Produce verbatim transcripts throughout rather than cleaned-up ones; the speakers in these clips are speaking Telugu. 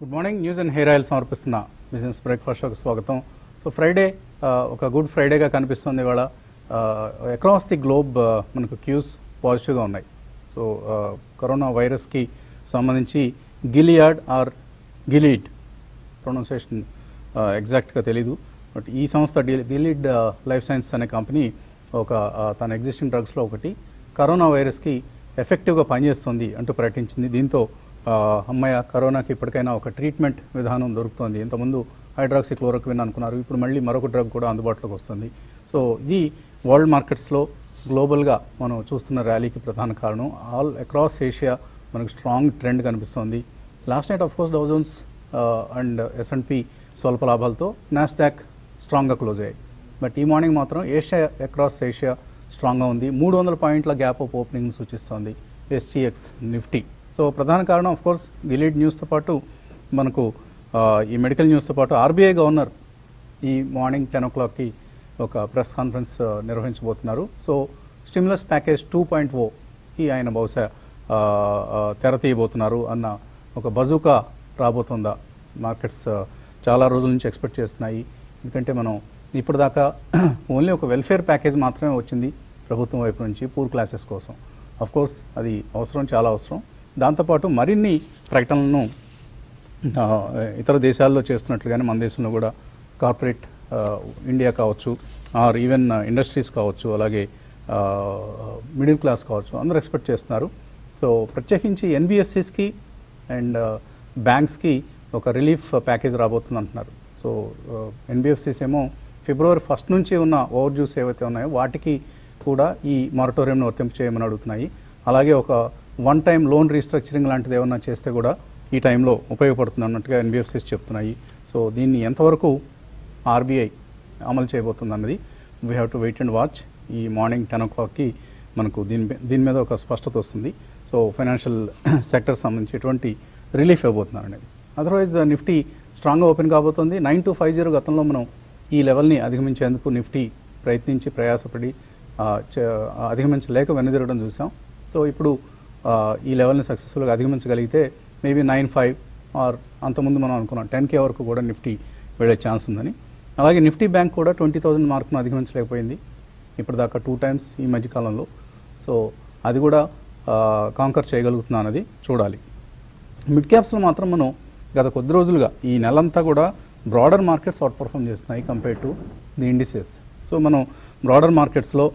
Good morning. News and hair oil సమర్పిస్తున్న బిజినెస్ బ్రేక్ఫాస్ట్ షోకి స్వాగతం. సో ఫ్రైడే ఒక గుడ్ ఫ్రైడేగా కనిపిస్తుంది ఇవాళ. అక్రాస్ ది గ్లోబ్ మనకు క్యూస్ పాజిటివ్గా ఉన్నాయి. సో కరోనా వైరస్కి సంబంధించి గిలియాడ్ ఆర్ గిలీడ్ ప్రొనౌన్సియేషన్ ఎగ్జాక్ట్గా తెలీదు, బట్ ఈ సంస్థ గిలీడ్ లైఫ్ సైన్స్ అనే కంపెనీ ఒక తన ఎగ్జిస్టింగ్ డ్రగ్స్లో ఒకటి కరోనా వైరస్కి ఎఫెక్టివ్గా పనిచేస్తుంది అంటూ ప్రకటించింది. దీంతో అమ్మాయి కరోనాకి ఇప్పటికైనా ఒక ట్రీట్మెంట్ విధానం దొరుకుతుంది. ఇంతకుముందు హైడ్రాక్సీ క్లోరోక్విన్ అనుకున్నారు, ఇప్పుడు మళ్ళీ మరొక డ్రగ్ కూడా అందుబాటులోకి వస్తుంది. సో ఇది వరల్డ్ మార్కెట్స్లో గ్లోబల్గా మనం చూస్తున్న ర్యాలీకి ప్రధాన కారణం. ఆల్ అక్రాస్ ఏషియా మనకు స్ట్రాంగ్ ట్రెండ్ కనిపిస్తుంది. Last night of course Dow Jones and S and P స్వల్ప లాభాలతో నాస్డాక్ స్ట్రాంగ్గా క్లోజ్ అయ్యాయి. బట్ ఈ మార్నింగ్ మాత్రం ఏషియా అక్రాస్ ఏషియా స్ట్రాంగ్గా ఉంది. మూడు వందల పాయింట్ల గ్యాప్ ఆఫ్ ఓపెనింగ్ సూచిస్తోంది ఎస్టీఎక్స్ నిఫ్టీ. సో ప్రధాన కారణం ఆఫ్ కోర్స్ గిలీడ్ న్యూస్తో పాటు మనకు ఈ మెడికల్ న్యూస్తో పాటు ఆర్బీఐ గవర్నర్ ఈ మార్నింగ్ టెన్ ఓ క్లాక్కి ఒక ప్రెస్ కాన్ఫరెన్స్ నిర్వహించబోతున్నారు. So stimulus package two point ఓకి ఆయన బహుశా తెర తీయబోతున్నారు అన్న ఒక బజూకా రాబోతుందా మార్కెట్స్ చాలా రోజుల నుంచి ఎక్స్పెక్ట్ చేస్తున్నాయి. ఎందుకంటే మనం ఇప్పటిదాకా ఓన్లీ ఒక వెల్ఫేర్ ప్యాకేజ్ మాత్రమే వచ్చింది ప్రభుత్వం వైపు నుంచి పూర్ క్లాసెస్ కోసం. అఫ్ కోర్స్ అది అవసరం, చాలా అవసరం. దాంతోపాటు మరిన్ని ప్రకటనలను ఇతర దేశాల్లో చేస్తున్నట్లుగానే మన దేశంలో కూడా కార్పొరేట్ ఇండియా కావచ్చు, ఆర్ ఈవెన్ ఇండస్ట్రీస్ కావచ్చు, అలాగే మిడిల్ క్లాస్ కావచ్చు, అందరూ ఎక్స్పెక్ట్ చేస్తున్నారు. సో ప్రత్యేకించి ఎన్బిఎఫ్సిస్కి అండ్ బ్యాంక్స్కి ఒక రిలీఫ్ ప్యాకేజ్ రాబోతుంది అంటున్నారు. సో ఎన్బిఎఫ్సిస్ ఏమో ఫిబ్రవరి ఫస్ట్ నుంచి ఉన్న ఓవర్ డ్యూస్ ఏవైతే ఉన్నాయో వాటికి కూడా ఈ మారటోరియంను వర్తింపు చేయమని అడుగుతున్నాయి. అలాగే ఒక వన్ టైం లోన్ రీస్ట్రక్చరింగ్ లాంటిది ఏమన్నా చేస్తే కూడా ఈ టైంలో ఉపయోగపడుతుంది అన్నట్టుగా ఎన్బిఎఫ్సిస్ చెప్తున్నాయి. సో దీన్ని ఎంతవరకు ఆర్బీఐ అమలు చేయబోతుంది అన్నది we have to wait and watch. ఈ మార్నింగ్ టెన్ ఓ క్లాక్కి మనకు దీని దీని మీద ఒక స్పష్టత వస్తుంది. సో ఫైనాన్షియల్ సెక్టర్ సంబంధించి ఎటువంటి రిలీఫ్ ఇవ్వబోతున్నారు అనేది. అదర్వైజ్ నిఫ్టీ స్ట్రాంగ్గా ఓపెన్ కాబోతుంది. నైన్ టూ ఫైవ్ జీరో గతంలో మనం ఈ లెవెల్ని అధిగమించేందుకు నిఫ్టీ ప్రయత్నించి ప్రయాసపడి అధిగమించలేక వెనుదిరగడం చూసాం. సో ఇప్పుడు ఈ లెవెల్ని సక్సెస్ఫుల్గా అధిగమించగలిగితే మేబీ నైన్ ఫైవ్ ఆర్ అంతకుముందు మనం అనుకున్నాం టెన్ కే వరకు కూడా నిఫ్టీ వెళ్ళే ఛాన్స్ ఉందని. అలాగే నిఫ్టీ బ్యాంక్ కూడా ట్వంటీ థౌజండ్ మార్క్ను అధిగమించలేకపోయింది ఇప్పటిదాకా టూ టైమ్స్ ఈ మధ్యకాలంలో. సో అది కూడా కాంకర్ చేయగలుగుతున్నా అన్నది చూడాలి. మిడ్ క్యాప్స్లో మాత్రం మనం గత కొద్ది రోజులుగా ఈ నెలంతా కూడా బ్రాడర్ మార్కెట్స్ అవుట్ పర్ఫామ్ చేస్తున్నాయి compare to the indices. So మనం బ్రాడర్ మార్కెట్స్లో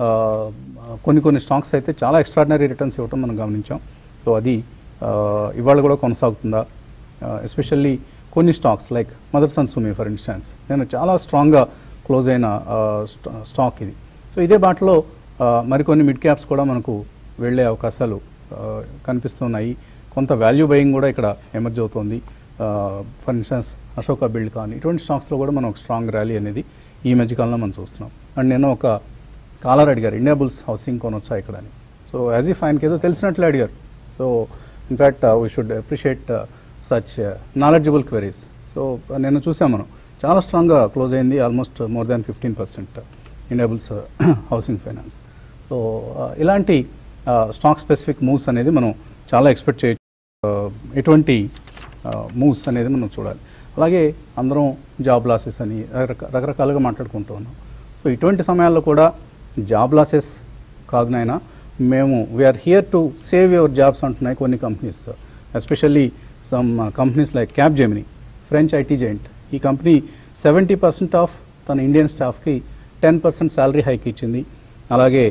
కొన్ని కొన్ని స్టాక్స్ అయితే చాలా ఎక్స్ట్రాడినరీ రిటర్న్స్ ఇవ్వటం మనం గమనించాం. సో అది ఇవాళ కూడా కొనసాగుతుందా? ఎస్పెషల్లీ కొన్ని stocks like Motherson Sumi for instance నేను చాలా స్ట్రాంగ్గా క్లోజ్ అయిన స్టాక్ ఇది. సో ఇదే బాటలో మరికొన్ని మిడ్ క్యాప్స్ కూడా మనకు వెళ్ళే అవకాశాలు కనిపిస్తున్నాయి. కొంత వాల్యూ బయింగ్ కూడా ఇక్కడ ఎమర్జ్ అవుతుంది. ఫర్ ఇన్స్టాన్స్ అశోక బిల్డ్ కానీ ఇటువంటి స్టాక్స్లో కూడా మనం ఒక స్ట్రాంగ్ ర్యాలీ అనేది ఈ మధ్యకాలంలో మనం చూస్తున్నాం. అండ్ నేను ఒక కాలర్ అడిగారు ఇండియా బుల్స్ హౌసింగ్ కొనొచ్చా ఇక్కడ అని. సో యాజ్ ఇఫ్ ఆయనకి ఏదో తెలిసినట్లు అడిగారు. So in fact we should appreciate such knowledgeable queries. So నేను చూసాం మనం చాలా స్ట్రాంగ్గా క్లోజ్ అయింది, almost more than fifteen percent Indiabulls housing finance. So ఇలాంటి స్టాక్ స్పెసిఫిక్ మూవ్స్ అనేది మనం చాలా ఎక్స్పెక్ట్ చేయొచ్చు. ఎటువంటి మూవ్స్ అనేది మనం చూడాలి. అలాగే అందరం జాబ్ లాసెస్ అని రకరకాలుగా మాట్లాడుకుంటూ ఉన్నాం. సో ఇటువంటి సమయాల్లో కూడా జాబ్ లాసెస్ కాదు నాయనా, మేము we're here to save your jobs అంటున్నాయి కొన్ని companies, especially some companies like Capgemini, French IT giant. ఈ కంపెనీ సెవెంటీ పర్సెంట్ ఆఫ్ తన ఇండియన్ స్టాఫ్కి టెన్ పర్సెంట్ శాలరీ హైక్ ఇచ్చింది. అలాగే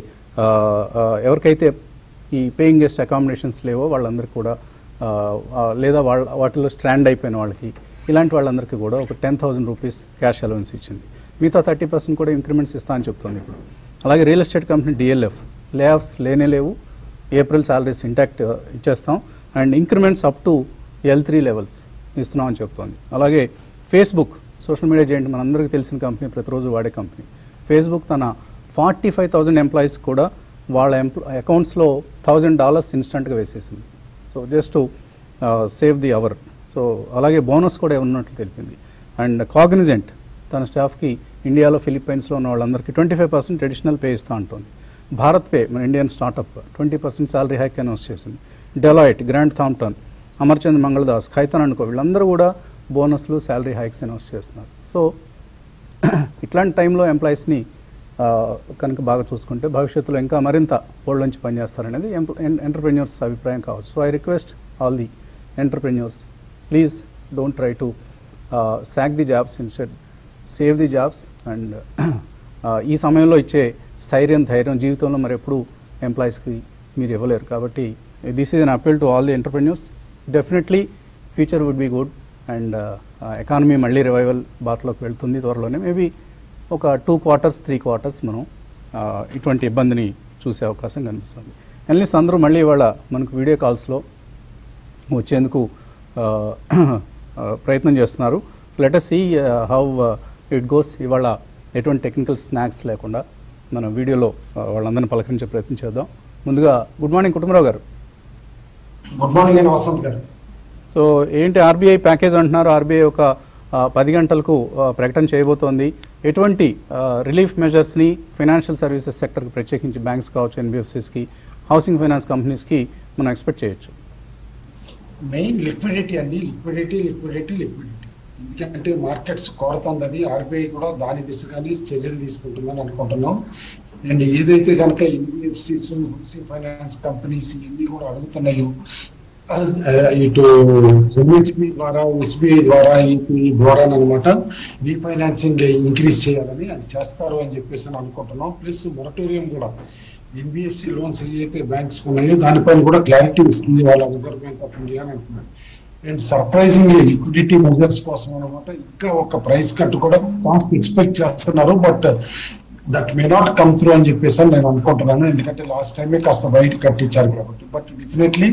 ఎవరికైతే ఈ పేయింగ్ గెస్ట్ అకామిడేషన్స్ లేవో వాళ్ళందరికీ కూడా లేదా వాళ్ళ వాటిలో స్ట్రాండ్ అయిపోయిన వాళ్ళకి ఇలాంటి వాళ్ళందరికీ కూడా ఒక ten thousand rupees cash allowance ఇచ్చింది. మిగతా థర్టీ పర్సెంట్ కూడా ఇంక్రిమెంట్స్ ఇస్తా అని చెప్తుంది ఇప్పుడు. అలాగే real estate company DLF layoffs లేనే లేవు, ఏప్రిల్ శాలరీస్ ఇంటాక్ట్ ఇచ్చేస్తాం and increments up to L three levels ఇస్తున్నాం అని చెప్తోంది. అలాగే ఫేస్బుక్ సోషల్ మీడియా జెయింట్ మనందరికీ తెలిసిన కంపెనీ, ప్రతిరోజు వాడే కంపెనీ. ఫేస్బుక్ తన ఫార్టీ ఫైవ్ థౌజండ్ ఎంప్లాయీస్ కూడా వాళ్ళ ఎంప్లా అకౌంట్స్లో థౌజండ్ డాలర్స్ ఇన్స్టెంట్గా వేసేసింది. So just to save the hour. So అలాగే బోనస్ కూడా ఉన్నట్లు తెలిపింది. అండ్ కాగ్నిజెంట్ తన స్టాఫ్కి ఇండియాలో ఫిలిప్పైన్స్లో ఉన్న వాళ్ళందరికీ twenty five percent additional pay ఇస్తూ ఉంటుంది. భారత్ పే మన Indian startup twenty percent salary hike announce చేసింది. Deloitte, Grant Thornton Amarchand Mangaldas, Khaitan అనుకో వీళ్ళందరూ కూడా బోనస్లు శాలరీ హైక్స్ అనౌన్స్ చేస్తున్నారు. సో ఇట్లాంటి టైంలో ఎంప్లాయీస్ని కనుక బాగా చూసుకుంటే భవిష్యత్తులో ఇంకా మరింత ఓళ్ళ నుంచి పనిచేస్తారనేది ఎంటర్ప్రెన్యూర్స్ అభిప్రాయం కావచ్చు. So I request all the entrepreneurs, please don't try to sack the jobs, instead save the jobs. And ఈ సమయంలో ఇచ్చే స్థైర్యం ధైర్యం జీవితంలో మరి ఎప్పుడు ఎంప్లాయీస్కి మీరు ఇవ్వలేరు. కాబట్టి this is an appeal to all the entrepreneurs. Definitely future would be good and economy మళ్ళీ రివైవల్ బాటలోకి వెళ్తుంది త్వరలోనే. మేబీ ఒక టూ క్వార్టర్స్ త్రీ క్వార్టర్స్ మనం ఇటువంటి ఇబ్బందిని చూసే అవకాశం కనిపిస్తుంది. ఎనలిస్ట్ అందరూ మళ్ళీ ఇవాళ మనకు వీడియో కాల్స్లో వచ్చేందుకు ప్రయత్నం చేస్తున్నారు. Let us see how it goes. ఇవాళ ఎటువంటి టెక్నికల్ స్నాక్స్ లేకుండా మనం వీడియోలో వాళ్ళందరినీ పలకరించే ప్రయత్నం చేద్దాం. ముందుగా గుడ్ మార్నింగ్ కుటుంబరావు గారు. గుడ్ మార్నింగ్ వసంత్ గారు. సో ఏంటి ఆర్బీఐ ప్యాకేజ్ అంటున్నారు, ఆర్బీఐ ఒక పది గంటలకు ప్రకటన చేయబోతోంది. ఎటువంటి రిలీఫ్ మెజర్స్ని ఫైనాన్షియల్ సర్వీసెస్ సెక్టర్కి ప్రత్యేకించి బ్యాంక్స్ కావచ్చు, ఎన్బిఎఫ్సిస్కి, హౌసింగ్ ఫైనాన్స్ కంపెనీస్కి మనం ఎక్స్పెక్ట్ చేయొచ్చు? మెయిన్ లిక్విడిటీ అండి, లిక్విడిటీ లిక్విడిటీ లిక్విడిటీ. ఎందుకంటే మార్కెట్స్ కోరుతుంది, అది ఆర్బీఐ కూడా దాని దిశగానే చర్యలు తీసుకుంటుందని అనుకుంటున్నాం. అండ్ ఏదైతే కనుక ఎన్బిఎఫ్సిస్, హౌసింగ్ ఫైనాన్స్ కంపెనీస్ ఇవన్నీ కూడా అడుగుతున్నాయో ఇటు ఎంహెచ్బి ద్వారా, ఎస్బీఐ ద్వారా, ఈపీ ద్వారా అనమాట రీఫైనాన్సింగ్ ఇంక్రీజ్ చేయాలని అది చేస్తారు అని చెప్పేసి అని అనుకుంటున్నాం. ప్లస్ మొరటోరియం కూడా ఎన్బిఎఫ్సి లోన్స్ ఏవైతే బ్యాంక్స్ ఉన్నాయో దానిపైన కూడా క్లారిటీ ఇస్తుంది వాళ్ళ రిజర్వ్ బ్యాంక్ ఆఫ్ ఇండియా అని అంటున్నారు. అండ్ సర్ప్రైజింగ్లీ లిక్విడిటీ మెజర్స్ కోసం అనమాట ఇంకా ఒక ప్రైస్ కట్ కూడా కాస్ట్ ఎక్స్పెక్ట్ చేస్తున్నారు. But that may not come through అని చెప్పేసి నేను అనుకుంటున్నాను. ఎందుకంటే లాస్ట్ టైమే కాస్త బయట కట్టించారు కాబట్టి. But definitely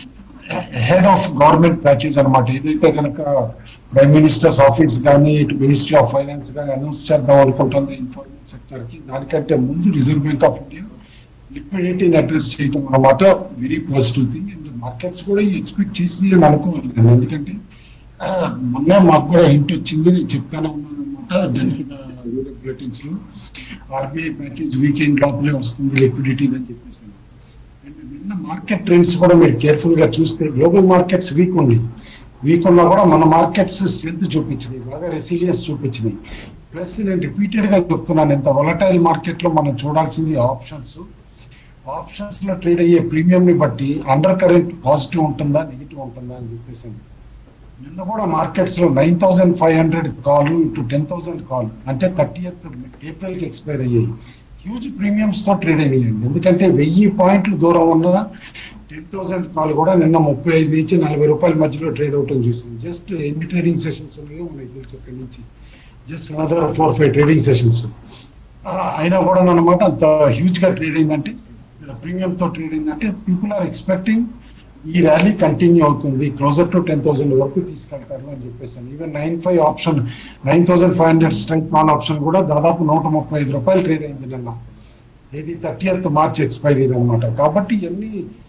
head of government package అనమాట ఏదైతే కనుక ప్రైమ్ మినిస్టర్స్ ఆఫీస్ కానీ ఇటు మినిస్ట్రీ ఆఫ్ ఫైనాన్స్ కానీ అనౌన్స్ చేద్దాం అనుకుంటుంది ఇన్ఫార్మల్ సెక్టర్ కి. దానికంటే ముందు రిజర్వ్ బ్యాంక్ ఆఫ్ ఇండియా లిక్విడిటీని అడ్రస్ చేయడం అనమాట very positive thing. And markets కూడా ఎక్స్పెక్ట్ చేసి అని అనుకోవాలి. ఎందుకంటే మొన్న మాకు కూడా హింట్ వచ్చింది, నేను చెప్తానే ఉన్నాను అనమాట బులెటిన్స్ లో ఆర్బీఐ ప్యాకేజ్ వీకెండ్ లోపలే వస్తుంది లిక్విడిటీ అని చెప్పేసి. నిన్న మార్కెట్ ట్రెండ్స్ కూడా మీరు కేర్ఫుల్ గా చూస్తే గ్లోబల్ మార్కెట్స్ వీక్ ఉంది, వీక్ ఉన్నా కూడా మన మార్కెట్స్ స్ట్రెంత్ చూపించినాయి, బాగా రెసిలియన్స్ చూపించినాయి. ప్లస్ నేను రిపీటెడ్ గా చెప్తున్నాను, ఇంత వొలటైల్ మార్కెట్ లో మనం చూడాల్సింది ఆప్షన్స్. ఆప్షన్స్ లో ట్రేడ్ అయ్యే ప్రీమియం ని బట్టి అండర్ కరెంట్ పాజిటివ్ ఉంటుందా నెగిటివ్ ఉంటుందా అని చెప్పేసి. నిన్న కూడా మార్కెట్స్ లో nine thousand five hundred call to ten thousand call అంటే థర్టీయత్ ఏప్రిల్ కి ఎక్స్పైర్ అయ్యాయి. హ్యూజ్ ప్రీమియమ్స్ తో ట్రేడ్ అయ్యాయండి. ఎందుకంటే వెయ్యి పాయింట్లు దూరం ఉన్న టెన్ థౌసండ్ కాల్ కూడా నిన్న ముప్పై ఐదు నుంచి నలభై రూపాయల మధ్యలో ట్రేడ్ అవుట్ అని చూసాం. జస్ట్ ఎన్ని ట్రేడింగ్ సెషన్స్ ఉన్నాయో మనకి తెలుసు అక్కడి నుంచి, just another four five trading sessions అయినా కూడా అనమాట అంత హ్యూజ్ గా ట్రేడ్ అయిందంటే, ప్రీమియం తో ట్రేడ్ అయిందంటే పీపుల్ ఆర్ ఎక్స్పెక్టింగ్ ఈ ర్యాలీ కంటిన్యూ అవుతుంది, క్లోజర్ టు టెన్ థౌసండ్ వరకు తీసుకెళ్తారు అని చెప్పేసాను. Even nine five option nine thousand five hundred strike call option కూడా దాదాపు నూట ముప్పై ఐదు రూపాయలు ట్రేడ్ అయింది నిన్న. ఇది థర్టీయత్ మార్చ్ ఎక్స్పైరీ అనమాట. కాబట్టి ఇవన్నీ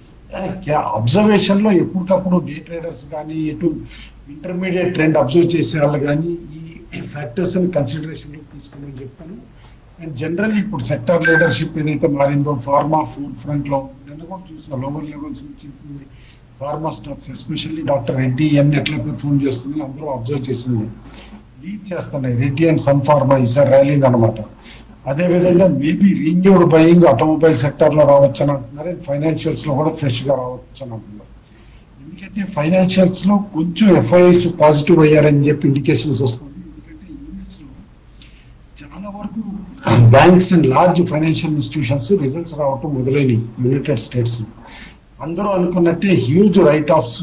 అబ్జర్వేషన్ లో ఎప్పటికప్పుడు డే ట్రేడర్స్ కానీ ఇటు ఇంటర్మీడియట్ ట్రెండ్ అబ్జర్వ్ చేసే వాళ్ళు కానీ ఈ ఫ్యాక్టర్స్ ని కన్సిడరేషన్ లో తీసుకోమని చెప్తాను. అండ్ జనరల్ ఇప్పుడు సెక్టర్ లీడర్షిప్ ఏదైతే మారిందో ఫార్మా ఫుడ్ ఫ్రంట్ లో నిన్న కూడా చూసిన లోవర్ లెవెల్స్ నుంచి pharma stocks especially doctor Reddy ఇవన్నీ ఎట్లా పెర్ఫార్మ్ చేస్తుంది అందరూ అబ్జర్వ్ చేసింది, లీడ్ చేస్తున్నాయి. రెడ్డి అండ్ సన్ ఫార్మా ఈసారి ర్యాలీని అనమాట. అదేవిధంగా maybe renewed buying automobile sector లో రావచ్చు అని అంటున్నారు. అండ్ ఫైనాన్షియల్స్ లో కూడా ఫ్రెష్ గా రావచ్చు అని అంటున్నారు. ఎందుకంటే ఫైనాన్షియల్స్ లో కొంచెం ఎఫ్ఐఎస్ పాజిటివ్ అయ్యారని చెప్పి ఇండికేషన్స్ వస్తుంది. ఎందుకంటే యూఎస్ లో చాలా వరకు banks and large financial institutions results రావటం మొదలైనవి యునైటెడ్ స్టేట్స్ లో. అందరూ అనుకున్నట్టే హ్యూజ్ రైట్ ఆఫ్స్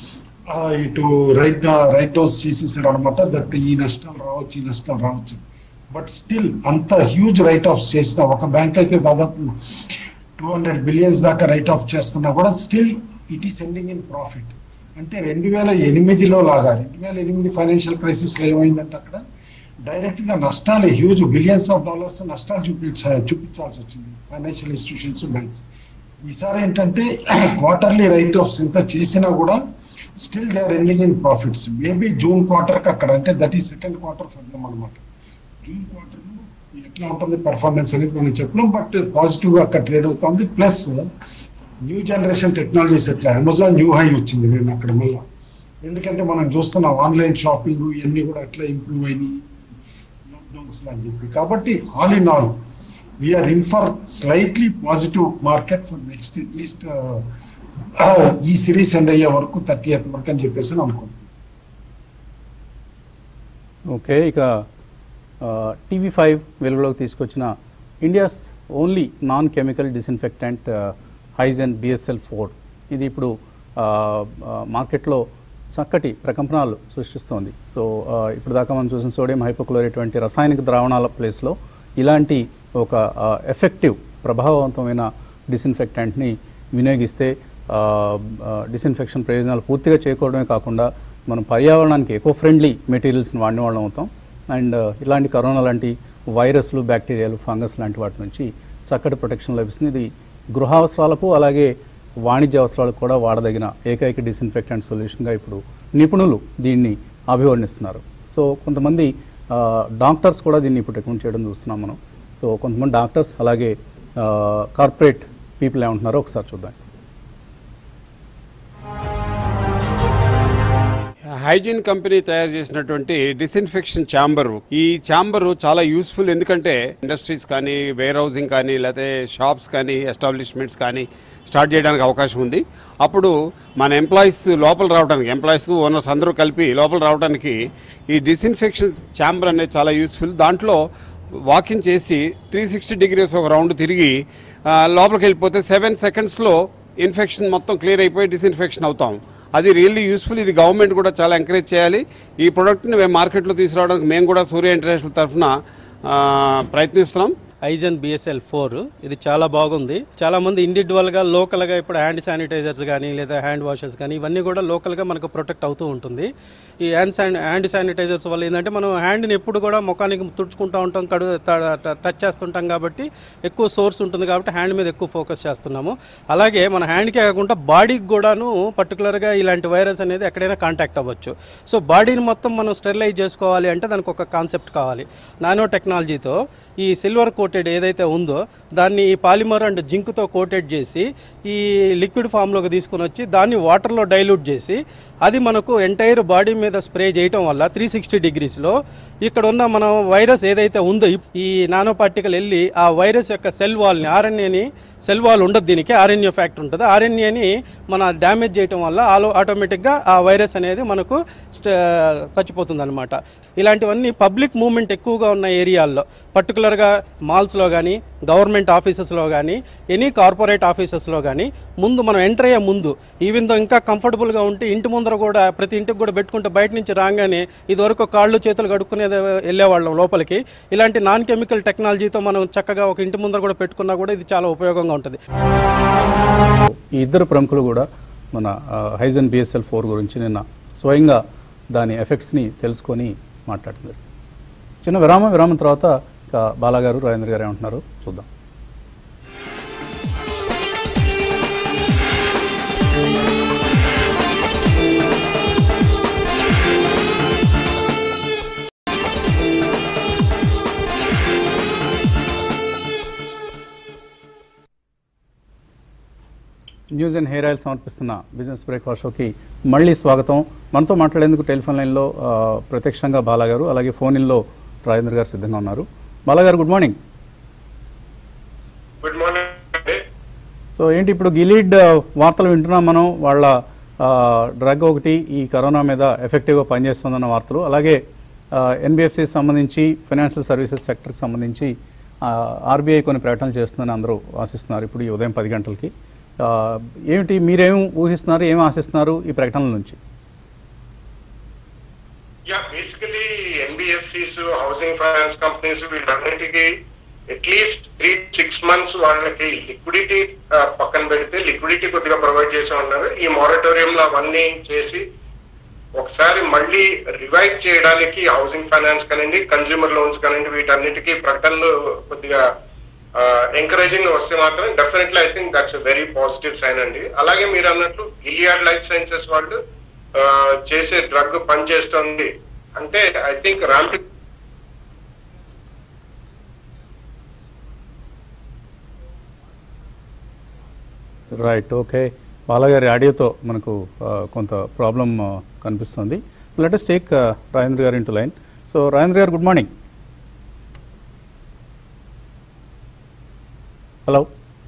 ఇటు రైట్ రైట్ డౌన్స్ చేసేసారు అనమాట. దట్ ఈ నష్టాలు రావచ్చు ఈ నష్టాలు రావచ్చు. బట్ స్టిల్ అంత హ్యూజ్ రైట్ ఆఫ్స్ చేసిన ఒక బ్యాంక్ అయితే దాదాపు టూ హండ్రెడ్ బిలియన్స్ దాకా రైట్ ఆఫ్ చేస్తున్నా కూడా still it is ending in profit. అంటే రెండు వేల ఎనిమిదిలో లాగా రెండు వేల ఎనిమిది ఫైనాన్షియల్ క్రైసిస్లో ఏమైందంటే అక్కడ డైరెక్ట్ గా నష్టాలు హ్యూజ్ బిలియన్స్ ఆఫ్ డాలర్స్ నష్టాలు చూపించా చూపించాల్సి వచ్చింది ఫైనాన్షియల్ ఇన్స్టిట్యూషన్స్ బ్యాంక్స్. ఈసారి ఏంటంటే క్వార్టర్లీ రైట్ ఆఫ్స్ ఎంత చేసినా కూడా still they are ending in profits. Maybe June క్వార్టర్కి అక్కడ అంటే దట్ ఈ సెకండ్ క్వార్టర్ ఫర్ దెమ్ అనమాట. జూన్ క్వార్టర్ ఎట్లా ఉంటుంది పర్ఫార్మెన్స్ అనేది మనం చెప్పలేం. బట్ పాజిటివ్ గా అక్కడ ట్రేడ్ అవుతుంది. ప్లస్ న్యూ జనరేషన్ టెక్నాలజీస్ ఎట్లా అమెజాన్ న్యూ హై వచ్చింది నేను అక్కడ మళ్ళీ ఎందుకంటే మనం చూస్తున్నాం ఆన్లైన్ షాపింగ్ ఇవన్నీ కూడా ఎట్లా ఇంప్రూవ్ అయినాయి లాక్డౌన్స్ అని చెప్పి. కాబట్టి all in all we're in for slightly positive market for next at least ఈ సిరీస్ ఎండ్ అయ్యే వరకు థర్టీ ఎయిత్ వరకు అని చెప్పేసి అనుకుంటున్నాను. ఓకే, ఇక టీవీ ఫైవ్ వెలుగులోకి తీసుకొచ్చిన India's only non chemical disinfectant hygiene BSL four ఇది ఇప్పుడు మార్కెట్లో చక్కటి ప్రకంపనలు సృష్టిస్తోంది. సో ఇప్పుడు దాకా మనం చూసిన సోడియం హైపోక్లోరైట్ వంటి రసాయనిక ద్రావణాల ప్లేస్లో ఇలాంటి ఒక ఎఫెక్టివ్ ప్రభావవంతమైన డిస్ఇన్ఫెక్టెంట్ని వినియోగిస్తే డిస్ఇన్ఫెక్షన్ ప్రయోజనాలు పూర్తిగా చేకూడమే కాకుండా మనం పర్యావరణానికి ఎకో ఫ్రెండ్లీ మెటీరియల్స్ని వాడిన వాళ్ళం అవుతాం. అండ్ ఇలాంటి కరోనా లాంటి వైరస్లు, బ్యాక్టీరియాలు, ఫంగస్ లాంటి వాటి నుంచి చక్కటి ప్రొటెక్షన్ లభిస్తుంది. ఇది గృహ అవసరాలకు అలాగే వాణిజ్య అవసరాలకు కూడా వాడదగిన ఏకైక డిస్ఇన్ఫెక్టెంట్ సొల్యూషన్గా ఇప్పుడు నిపుణులు దీన్ని అభివర్ణిస్తున్నారు. సో కొంతమంది డాక్టర్స్ కూడా దీన్ని ఇప్పుడు రికమెండ్ చేయడం చూస్తున్నాం మనం. సో కొంతమంది డాక్టర్స్ అలాగే కార్పొరేట్ పీపుల్ ఏమంటున్నారో ఒకసారి చూద్దాం. హైజీన్ కంపెనీ తయారు చేసినటువంటి డిస్ఇన్ఫెక్షన్ ఛాంబర్, ఈ ఛాంబర్ చాలా యూస్ఫుల్. ఎందుకంటే ఇండస్ట్రీస్ కానీ, వేర్ హౌసింగ్ కానీ, లేకపోతే షాప్స్ కానీ, ఎస్టాబ్లిష్మెంట్స్ కానీ స్టార్ట్ చేయడానికి అవకాశం ఉంది. అప్పుడు మన ఎంప్లాయీస్ లోపల రావడానికి, ఎంప్లాయీస్ ఓనర్స్ అందరూ కలిపి లోపల రావడానికి ఈ డిస్ఇన్ఫెక్షన్ ఛాంబర్ అనేది చాలా యూస్ఫుల్. దాంట్లో వాకింగ్ చేసి త్రీ సిక్స్టీ డిగ్రీస్ ఒక రౌండ్ తిరిగి లోపలికి వెళ్ళిపోతే సెవెన్ సెకండ్స్లో ఇన్ఫెక్షన్ మొత్తం క్లియర్ అయిపోయి డిస్ఇన్ఫెక్షన్ అవుతాం. అది రియల్లీ యూస్ఫుల్. ఇది గవర్నమెంట్ కూడా చాలా ఎంకరేజ్ చేయాలి. ఈ ప్రోడక్ట్ని మేము మార్కెట్లో తీసుకురావడానికి మేము కూడా సూర్య ఇంటర్నేషనల్ తరఫున ప్రయత్నిస్తున్నాం. హైజెన్ బిఎస్ఎల్ ఫోర్ ఇది చాలా బాగుంది. చాలా మంది ఇండివిజువల్గా లోకల్గా ఇప్పుడు హ్యాండ్ శానిటైజర్స్ కానీ లేదా హ్యాండ్ వాషెస్ కానీ ఇవన్నీ కూడా లోకల్గా మనకు ప్రొటెక్ట్ అవుతూ ఉంటుంది. ఈ హ్యాండ్ శాని హ్యాండ్ శానిటైజర్స్ వల్ల ఏంటంటే మనం హ్యాండ్ని ఎప్పుడు కూడా ముఖానికి తుడుచుకుంటూ ఉంటాం, కడు టచ్ చేస్తుంటాం కాబట్టి ఎక్కువ సోర్స్ ఉంటుంది కాబట్టి హ్యాండ్ మీద ఎక్కువ ఫోకస్ చేస్తున్నాము. అలాగే మన హ్యాండ్కే కాకుండా బాడీకి కూడాను పర్టికులర్గా ఇలాంటి వైరస్ అనేది ఎక్కడైనా కాంటాక్ట్ అవ్వచ్చు. సో బాడీని మొత్తం మనం స్టెరిలైజ్ చేసుకోవాలి అంటే దానికి ఒక కాన్సెప్ట్ కావాలి. నానో టెక్నాలజీతో ఈ సిల్వర్ కోటెడ్ ఏదైతే ఉందో దాన్ని ఈ పాలిమర్ అండ్ జింక్తో కోటెడ్ చేసి ఈ లిక్విడ్ ఫామ్లోకి తీసుకుని వచ్చి దాన్ని వాటర్లో డైల్యూట్ చేసి అది మనకు ఎంటైర్ బాడీ మీద స్ప్రే చేయటం వల్ల త్రీ సిక్స్టీ డిగ్రీస్లో ఇక్కడ ఉన్న మన వైరస్ ఏదైతే ఉందో ఈ నానో పార్టికల్ వెళ్ళి ఆ వైరస్ యొక్క సెల్ వాల్ని, ఆర్ఎన్ఏని, సెల్ వాల్ ఉండదు దీనికి, ఆర్ఎన్ఏ ఫ్యాక్టర్ ఉంటుంది, ఆర్ఎన్ఏని మన డ్యామేజ్ చేయటం వల్ల ఆలో ఆటోమేటిక్గా ఆ వైరస్ అనేది మనకు చచ్చిపోతుంది అనమాట. ఇలాంటివన్నీ పబ్లిక్ మూవ్మెంట్ ఎక్కువగా ఉన్న ఏరియాల్లో పర్టికులర్గా మాల్స్లో కానీ, గవర్నమెంట్ ఆఫీసెస్లో కానీ, ఎనీ కార్పొరేట్ ఆఫీసెస్లో కానీ ముందు మనం ఎంటర్ అయ్యే ముందు ఈవెన్ దో ఇంకా కంఫర్టబుల్గా ఉంటే ఇంటి ముందర కూడా ప్రతి ఇంటికి కూడా పెట్టుకుంటే బయట నుంచి రాగానే ఇదివరకు కాళ్ళు చేతులు కడుక్కునేది వెళ్ళేవాళ్ళం లోపలికి. ఇలాంటి నాన్ కెమికల్ టెక్నాలజీతో మనం చక్కగా ఒక ఇంటి ముందర కూడా పెట్టుకున్నా కూడా ఇది చాలా ఉపయోగంగా ఉంటుంది. ఈ ఇద్దరు ప్రముఖులు కూడా మన హైజెన్ బిఎస్ఎల్ ఫోర్ గురించి నిన్న స్వయంగా దాని ఎఫెక్ట్స్ని తెలుసుకొని మాట్లాడుతున్నారు. చిన్న విరామం విరామం తర్వాత ఇక బాలాగారు, రాజేంద్ర గారు ఏమంటున్నారు చూద్దాం. న్యూస్ అండ్ హెయిర్ ఆయిల్ సమర్పిస్తున్న బిజినెస్ బ్రేక్ఫాస్ట్ షోకి మళ్ళీ స్వాగతం. మనతో మాట్లాడేందుకు టెలిఫోన్ లైన్లో ప్రత్యక్షంగా బాలాగారు, అలాగే ఫోన్ ఇన్లో రాజేంద్ర గారు సిద్ధంగా ఉన్నారు. బాలాగారు good morning. Good morning. So ఏంటి ఇప్పుడు గిలీడ్ వార్తలు వింటున్నాం మనం, వాళ్ళ డ్రగ్ ఒకటి ఈ కరోనా మీద ఎఫెక్టివ్గా పనిచేస్తుందన్న వార్తలు, అలాగే ఎన్బిఎఫ్సి సంబంధించి ఫైనాన్షియల్ సర్వీసెస్ సెక్టర్కి సంబంధించి ఆర్బీఐ కొన్ని ప్రకటనలు చేస్తుందని అందరూ ఆశిస్తున్నారు ఇప్పుడు ఈ ఉదయం పది గంటలకి. ఏమిటి మీరేం ఊహిస్తున్నారు, ఏం ఆశిస్తున్నారు ఈ ప్రకటనల నుంచి? Yeah basically NBFCs, housing finance companies వీళ్ళన్నిటికీ అట్లీస్ట్ త్రీ సిక్స్ మంత్స్ వాళ్ళకి లిక్విడిటీ పక్కన పెడితే లిక్విడిటీ కొద్దిగా ప్రొవైడ్ చేసి ఉన్నారు. ఈ మారటోరియంలో అవన్నీ చేసి ఒకసారి మళ్ళీ రివైవ్ చేయడానికి హౌసింగ్ ఫైనాన్స్ కానివ్వండి, కన్స్యూమర్ లోన్స్ కానివ్వండి, వీటన్నిటికీ ప్రకటనలు కొద్దిగా ఎంకరేజింగ్ వస్తే మాత్రం definitely I think that's very positive sign అండి. అలాగే మీరు అన్నట్లు గిలియాడ్ లైఫ్ సైన్సెస్ వాళ్ళు చేసే డ్రగ్ పనిచేస్తుంది అంటే I think ramp right. Okay, బాలగారి ఆడియోతో మనకు కొంత ప్రాబ్లం కనిపిస్తుంది. లెట్ us టేక్ రాజేంద్ర గారు ఇంటూ లైన్. సో రాజేంద్ర గారు, గుడ్ మార్నింగ్. హలో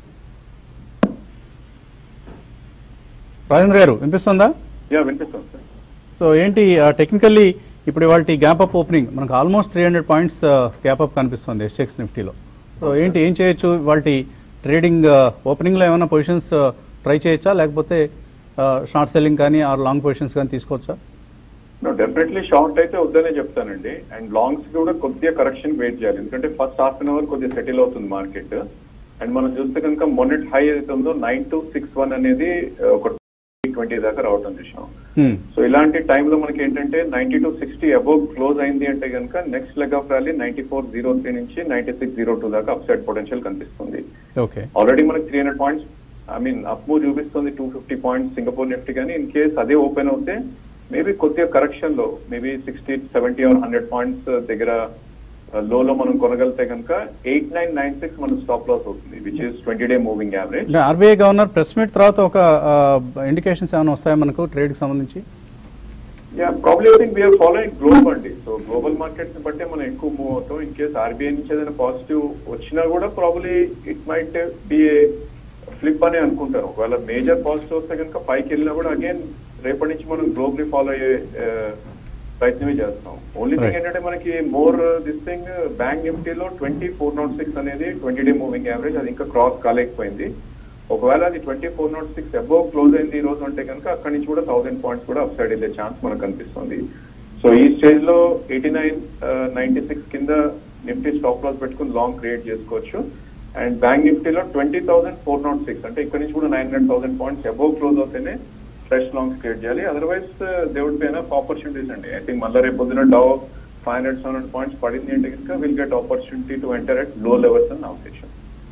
రాజేంద్ర గారు, వినిపిస్తుందా? వినిపిస్తుంది. సో ఏంటి టెక్నికల్లీ ఇప్పుడు ఇవాళ గ్యాప్ అప్ ఓపెనింగ్ మనకు almost three hundred points gap up కనిపిస్తుంది ఎస్ఎక్స్ నిఫ్టీలో. సో ఏంటి ఏం చేయొచ్చు ఇవాళ ట్రేడింగ్ ఓపెనింగ్లో? ఏమైనా పొజిషన్స్ ట్రై చేయొచ్చా, లేకపోతే షార్ట్ సెల్లింగ్ కానీ ఆర్ లాంగ్ పొజిషన్స్ కానీ తీసుకోవచ్చా? డెఫినెట్లీ షార్ట్ అయితే వద్దనే చెప్తానండి. అండ్ లాంగ్స్ కూడా కొద్దిగా కరెక్షన్ వెయిట్ చేయాలి, ఎందుకంటే ఫస్ట్ హాఫ్ అన్ అవర్ కొద్దిగా సెటిల్ అవుతుంది మార్కెట్. అండ్ మనం చూస్తే కనుక మొన్నటి హై ఏదైతే ఉందో నైన్ టూ సిక్స్ వన్ అనేది ఒక ట్వంటీ దాకా రావటం చూసాం. సో ఇలాంటి టైంలో మనకి ఏంటంటే ninety two sixty above close అయింది అంటే కనుక next leg of rally ninety four zero three నుంచి నైన్టీ సిక్స్ జీరో టూ దాకా అప్ సైడ్ పొటెన్షియల్ కనిపిస్తుంది. ఆల్రెడీ మనకి three hundred points I mean up move చూపిస్తుంది, two fifty points Singapore Nifty. కానీ ఇన్ కేస్ అదే ఓపెన్ అవుతే మేబీ కొద్దిగా కరెక్షన్ లో maybe sixty seventy or hundred points దగ్గర లోలో మనం కొనగలితే కనుక ఎయిట్ నైన్ నైన్ సిక్స్ మన స్టాప్ లాస్ అవుతుంది, which is twenty day moving average. RBI governor press meet తర్వాత ఒక ఇండికేషన్స్ ఏమైనా వస్తాయా మనకు ట్రేడ్ కి సంబంధించి? Yeah probably I think we're following global అండి. సో గ్లోబల్ మార్కెట్స్ బట్టే మనం ఎక్కువ మూవ్ అవుతాం. ఇన్ కేస్ ఆర్బీఐ నుంచి ఏదైనా పాజిటివ్ వచ్చినా కూడా probably it might be a flip అని అనుకుంటారు. ఒకవేళ మేజర్ పాజిటివ్ వస్తే కనుక పైకి వెళ్ళినా కూడా అగైన్ రేపటి నుంచి మనం గ్లోబలీ ఫాలో అయ్యే ప్రయత్నమే చేస్తాం. ఓన్లీ థింగ్ ఏంటంటే మనకి మోర్ దిస్ థింగ్ బ్యాంక్ నిఫ్టీలో ట్వంటీ ఫోర్ నాట్ సిక్స్ అనేది ట్వంటీ డే మూవింగ్ యావరేజ్, అది ఇంకా క్రాస్ కాలేకపోయింది. ఒకవేళ అది twenty four not six above close అయింది ఈ రోజు అంటే కనుక అక్కడి నుంచి కూడా థౌసండ్ పాయింట్స్ కూడా అప్ సైడ్ వెళ్ళే ఛాన్స్ మనకు కనిపిస్తుంది. సో ఈ స్టేజ్ లో ఎయిటీ నైన్ నైన్టీ సిక్స్ కింద నిఫ్టీ స్టాప్ లాస్ పెట్టుకుని లాంగ్ క్రియేట్ చేసుకోవచ్చు. అండ్ బ్యాంక్ నిఫ్టీలో twenty thousand four not six అంటే ఇక్కడ నుంచి కూడా nine hundred thousand points above close అవుతేనే ఫ్రెష్ లాంగ్స్ క్రియేట్ చేయాలి. Otherwise they would be enough opportunities అండి. ఐ థింక్ మళ్ళీ రేపు పొద్దున Dow five hundred seven hundred points పడింది అంటే కనుక will get opportunity to enter at low levels and అవకాశం.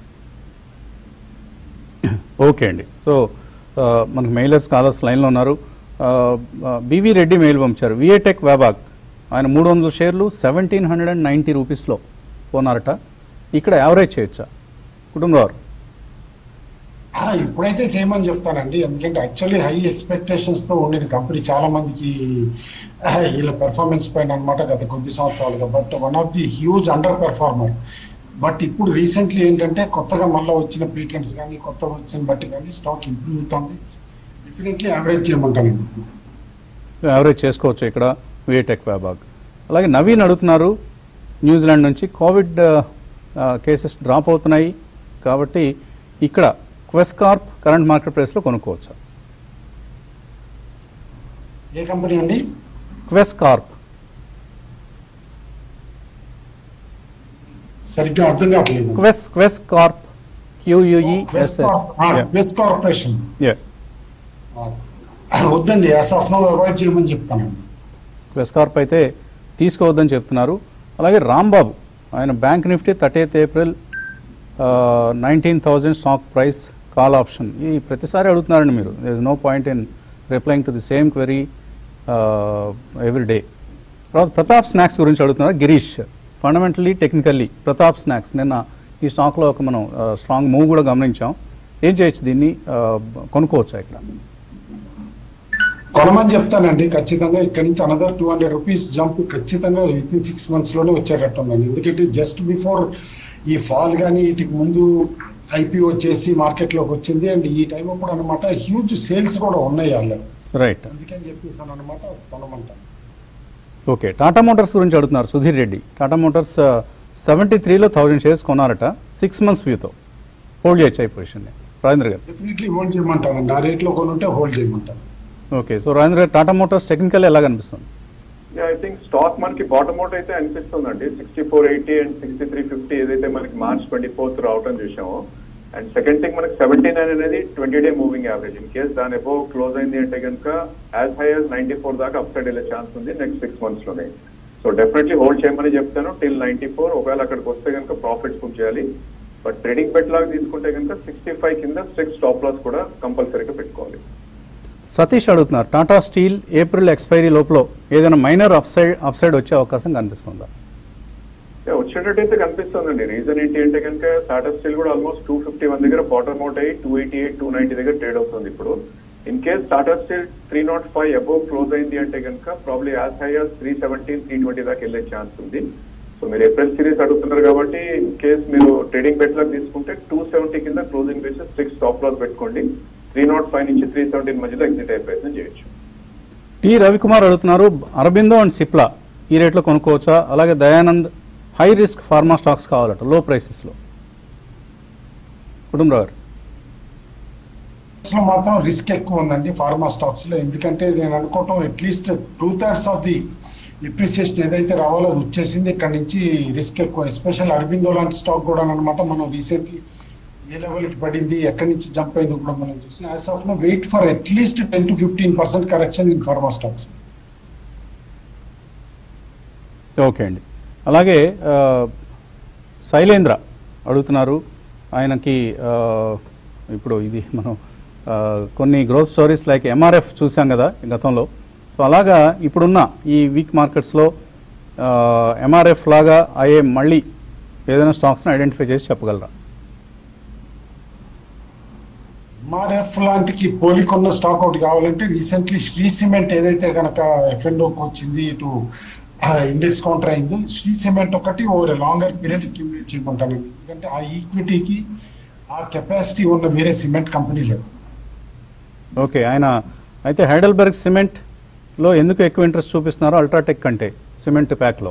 ఓకే అండి. సో మనకు మెయిలర్స్ కాలర్స్ లైన్లో ఉన్నారు. బీవీ రెడ్డి మెయిల్ పంపించారు. విఏటెక్ వ్యాబాగ్ ఆయన మూడు వందల షేర్లు సెవెంటీన్ హండ్రెడ్ అండ్ నైంటీ రూపీస్లో కొన్నారట. ఇక్కడ యావరేజ్ చేయొచ్చా కుటుంబరావు? ఇప్పుడైతే చేయమని చెప్తానండి, ఎందుకంటే యాక్చువల్లీ హై ఎక్స్పెక్టేషన్స్ తో ఉండిన కంపెనీ చాలా మందికి వీళ్ళ పెర్ఫార్మెన్స్ పైన అనమాట గత కొద్ది సంవత్సరాలుగా. But one of the huge underperformer. But ఇప్పుడు రీసెంట్లీ ఏంటంటే కొత్తగా మళ్ళీ వచ్చిన పేటెంట్స్ కానీ కొత్త వచ్చిన బట్టి కానీ స్టాక్ ఇంప్రూవ్ అవుతుంది. డెఫినెట్లీ యావరేజ్ చేయమంటానండి. యావరేజ్ చేసుకోవచ్చు ఇక్కడ విఏటెక్ వ్యాబాగ్. అలాగే నవీన్ అడుగుతున్నారు న్యూజిలాండ్ నుంచి, కోవిడ్ కేసెస్ డ్రాప్ అవుతున్నాయి కాబట్టి ఇక్కడ క్వెస్ కార్ప్ కరెంట్ మార్కెట్ ప్రైస్లో కొనుక్కోవచ్చా? ఏ కంపెనీ అండి? క్వెస్ కార్ప్. సరిగ్గా అర్థం కావట్లేదు. క్వెస్ క్వెస్ కార్ప్ క్యూయూఈఎస్ఎస్ క్వెస్ కార్పొరేషన్. వద్దండి, యాస్ ఆఫ్ నౌ అవాయిడ్ చేయమని చెప్తానండి. క్వెస్ కార్ప్ అయితే తీసుకోవద్దని చెప్తున్నారు. అలాగే రాంబాబు ఆయన Bank Nifty thirty eighth April nineteen thousand stock price call option. ఈ ప్రతిసారి అడుగుతున్నారండి మీరు. There is no point in replying to the same query every day. తర్వాత ప్రతాప్ స్నాక్స్ గురించి అడుగుతున్నారు గిరీష్. ఫండమెంటలీ టెక్నికల్లీ ప్రతాప్ స్నాక్స్ నిన్న ఈ స్టాక్లో ఒక మనం స్ట్రాంగ్ మూవ్ కూడా గమనించాం. ఏం చేయొచ్చు దీన్ని? కొనుక్కోవచ్చా ఇక్కడ? కొనమని చెప్తానండి ఖచ్చితంగా. ఇక్కడ నుంచి another two hundred rupees jump ఖచ్చితంగా విత్ ఇన్ సిక్స్ మంత్స్ లోనే వచ్చేటట్టు ఉందండి. ఎందుకంటే జస్ట్ బిఫోర్ ఈ ఫాల్ కానీ వీటికి ముందు ఐపీఓ చేసి మార్కెట్లోకి వచ్చింది. అండ్ ఈ టైం అప్పుడు అనమాట హ్యూజ్ సేల్స్ కూడా ఉన్నాయి వాళ్ళు. రైట్, అందుకని చెప్పేసాను అనమాట కొనమంటాను. ఓకే, టాటా మోటార్స్ గురించి అడుగుతున్నారు సుధీర్ రెడ్డి. టాటా మోటార్స్ సెవెంటీ త్రీలో థౌజండ్ షేర్స్ కొన్నారట. సిక్స్ మంత్స్ వ్యూతో హోల్డ్ చేయొచ్చు ఈ position. Rajendra garu? Definitely hold చేయమంటానండి. ఆ రేట్లో కొనుంటే హోల్డ్ చేయమంటాను. Okay, so Rajendra garu Tata Motors technical ఎలా కనిపిస్తుంది? ఐ థింక్ స్టాక్ మనకి బాటమ్ అవుట్ అయితే అనిపిస్తుందండి. Sixty four eighty and sixty three fifty ఏదైతే మనకి మార్చ్ ట్వంటీ ఫోర్త్ రావటం చూసామో. అండ్ సెకండ్ థింగ్ మనకి సెవెంటీ నైన్ అనేది twenty day moving average. In case దాని ఎబో క్లోజ్ అయింది అంటే కనుక as high as ninety four దాకా అప్ సైడ్ వెళ్ళే ఛాన్స్ ఉంది నెక్స్ట్ సిక్స్ మంత్స్ లోనే. సో డెఫినెట్లీ హోల్డ్ చేయమని చెప్తాను టిల్ నైన్టీ ఫోర్. ఒకవేళ అక్కడికి వస్తే కనుక ప్రాఫిట్స్ బుక్ చేయాలి. బట్ ట్రేడింగ్ బెట్ లాగా తీసుకుంటే కనుక సిక్స్టీ ఫైవ్ కింద స్ట్రిక్ట్ స్టాప్ లాస్ కూడా కంపల్సరీగా పెట్టుకోవాలి. సతీష్ అడుగుతున్నారు టాటా స్టీల్ ఏప్రిల్ ఎక్స్పైరీ లోపల ఏదైనా minor upside upside వచ్చే అవకాశం కనిపిస్తుందా? వచ్చేటట్టయితే కనిపిస్తుందండి. రీజన్ ఏంటి అంటే కనుక టాటా స్టీల్ కూడా ఆల్మోస్ట్ టూ ఫిఫ్టీ వన్ దగ్గర బాటమ్ అవుట్ అయ్యి two eighty eight two ninety దగ్గర ట్రేడ్ అవుతుంది ఇప్పుడు. In case Tata Steel three not five above close అయింది అంటే కనుక probably as high as three seventeen three twenty దాకా వెళ్ళే ఛాన్స్ ఉంది. సో మీరు ఏప్రిల్ సిరీస్ అడుగుతున్నారు కాబట్టి ఇన్ కేస్ మీరు ట్రేడింగ్ బెట్ లాగా తీసుకుంటే టూ సెవెంటీ కింద closing basis six stop loss పెట్టుకోండి. త్రీ నాట్ ఫైవ్ నుంచి త్రీ సెవెంటీన్ మధ్యలో ఎగ్జిట్ అయ్యే ప్రయత్నం చేయొచ్చు. టి రవికుమార్ అడుగుతున్నారు, అరబిందో అండ్ సిప్లా ఈ రేట్లో కొనుక్కోవచ్చా? అలాగే Dayanand high risk pharma stocks కావాలట లో ప్రైసెస్లో. కుటుంబరావు గారు లో మాత్రం రిస్క్ ఎక్కువ ఉందండి ఫార్మా స్టాక్స్ లో. ఎందుకంటే నేను అనుకోవటం at least two thirds of the appreciation ఏదైతే రావాలో అది వచ్చేసింది. ఇక్కడ నుంచి రిస్క్ ఎక్కువ. ఎస్పెషల్ అరబిందో లాంటి స్టాక్ కూడా అనమాట. మనం రీసెంట్లీ ఏ లెవెల్కి పడింది, ఎక్కడి నుంచి జంప్ అయింది కూడా మనం చూసి as of now wait for at least ten to fifteen percent correction in pharma stocks. Okay అండి. అలాగే శైలేంద్ర అడుగుతున్నారు, ఆయనకి ఇప్పుడు ఇది మనం కొన్ని గ్రోత్ స్టోరీస్ లైక్ ఎంఆర్ఎఫ్ చూసాం కదా గతంలో. సో అలాగా ఇప్పుడున్న ఈ వీక్ మార్కెట్స్లో ఎంఆర్ఎఫ్ లాగా అయ్యే మళ్ళీ ఏదైనా స్టాక్స్ని ఐడెంటిఫై చేసి చెప్పగలరా? ఎంఆర్ఎఫ్ లాంటికి పోలికొన్న స్టాక్ ఒకటి కావాలంటే రీసెంట్లీ శ్రీ సిమెంట్ ఏదైతే కనుక ఎఫ్ఎండోకి వచ్చింది, ఇటు ఇండెక్స్ కౌంటర్ అయింది. శ్రీ సిమెంట్ ఒకటి ఓవర్ లాంగర్ పీరియడ్ అక్యుములేట్ చేయమంటాను. ఎందుకంటే ఆ ఈక్విటీకి ఆ కెపాసిటీ ఉన్న వేరే సిమెంట్ కంపెనీ లేదు. ఓకే, ఆయన అయితే హైడెల్బర్గ్ సిమెంట్లో ఎందుకు ఎక్కువ ఇంట్రెస్ట్ చూపిస్తున్నారో అల్ట్రాటెక్ కంటే సిమెంట్ ప్యాక్లో?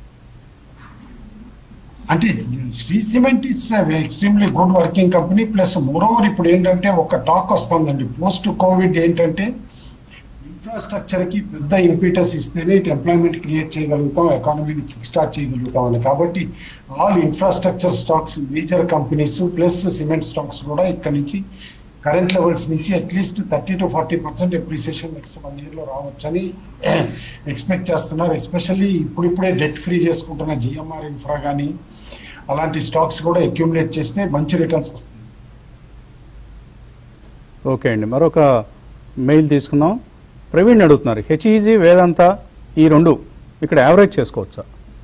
అంటే Shree Cement is extremely good working company. Plus moreover ఇప్పుడు ఏంటంటే ఒక టాక్ వస్తుందండి పోస్ట్ కోవిడ్ ఏంటంటే ఇన్ఫ్రాస్ట్రక్చర్కి పెద్ద ఇంపీటస్ ఇస్తేనే ఇటు ఎంప్లాయ్మెంట్ క్రియేట్ చేయగలుగుతాం, ఎకానమీని కిక్ స్టార్ట్ చేయగలుగుతాం అని. కాబట్టి all infrastructure stocks major companies plus cement stocks కూడా ఇక్కడ నుంచి కరెంట్ లెవెల్స్ నుంచి at least thirty to forty percent appreciation next one ఇయర్లో రావచ్చని ఎక్స్పెక్ట్ చేస్తున్నారు. ఎస్పెషల్లీ ఇప్పుడిప్పుడే డెట్ ఫ్రీ చేసుకుంటున్న జిఎంఆర్ ఇన్ఫ్రా కానీ అలాంటి స్టాక్స్ కూడా అక్యూములేట్ చేస్తే మంచి రిటర్న్స్ వస్తాయి. ఓకే అండి, మరొక మెయిల్ తీసుకుందాం. ప్రవీణ్ అడుగుతున్నారు, హెచ్ఈజీ వేదాంత ఈ రెండు ఇక్కడ యావరేజ్ చేసుకోవచ్చా?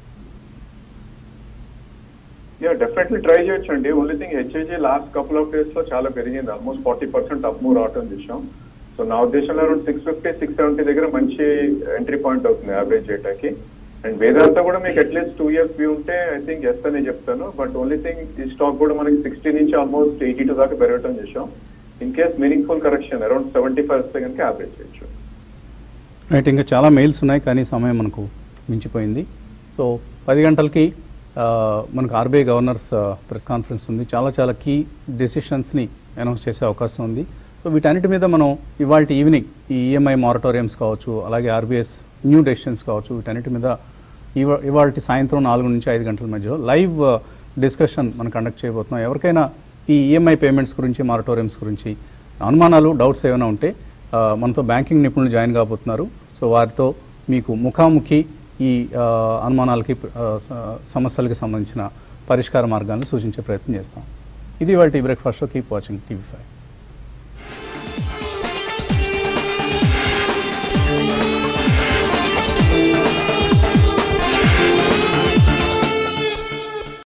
యా డెఫినెట్లీ ట్రై చేయొచ్చు అండి. Only thing H I G last couple of days లో చాలా పెరిగింది. Almost forty percent up move రావటం చూసాం. సో నా ఉద్దేశంలో around six fifty six seventy దగ్గర మంచి ఎంట్రీ పాయింట్ అవుతుంది యావరేజ్ డేటాకి. అండ్ వేదాంత కూడా మీకు అట్లీస్ట్ టూ ఇయర్స్ వ్యూ ఉంటే ఐ థింక్ ఎస్ అని చెప్తాను. బట్ ఓన్లీ థింగ్ ఈ స్టాక్ కూడా మనకి సిక్స్టీ నుంచి ఆల్మోస్ట్ ఎయిటీ టూ దాకా పెరగటం చూసాం. In case meaningful correction around seventy five వస్తే కనుక యావరేజ్ చేయొచ్చు. రైట్, ఇంకా చాలా మెయిల్స్ ఉన్నాయి కానీ సమయం మనకు మించిపోయింది. సో పది గంటలకి మనకు ఆర్బీఐ గవర్నర్స్ ప్రెస్ కాన్ఫరెన్స్ ఉంది. చాలా చాలా కీ డెసిషన్స్ని అనౌన్స్ చేసే అవకాశం ఉంది. సో వీటన్నిటి మీద మనం ఇవాళ ఈవినింగ్ ఈ ఈఎంఐ మారటోరియంస్ కావచ్చు, అలాగే ఆర్బీఐస్ న్యూ డెసిషన్స్ కావచ్చు, వీటన్నిటి మీద ఇవా ఇవాళ సాయంత్రం నాలుగు నుంచి ఐదు గంటల మధ్యలో లైవ్ డిస్కషన్ మనం కండక్ట్ చేయబోతున్నాం. ఎవరికైనా ఈ ఈఎంఐ పేమెంట్స్ గురించి, మారటోరియంస్ గురించి అనుమానాలు, డౌట్స్ ఏమైనా ఉంటే మనతో బ్యాంకింగ్ నిపుణులు జాయిన్ కాబోతున్నారు. సో వారితో మీకు ముఖాముఖి ఈ అనుమానాలకి, సమస్యలకి సంబంధించిన పరిష్కార మార్గాలను సూచించే ప్రయత్నం చేస్తాం. ఇది ఇవాళ టీ breakfast show. Keep watching TV five.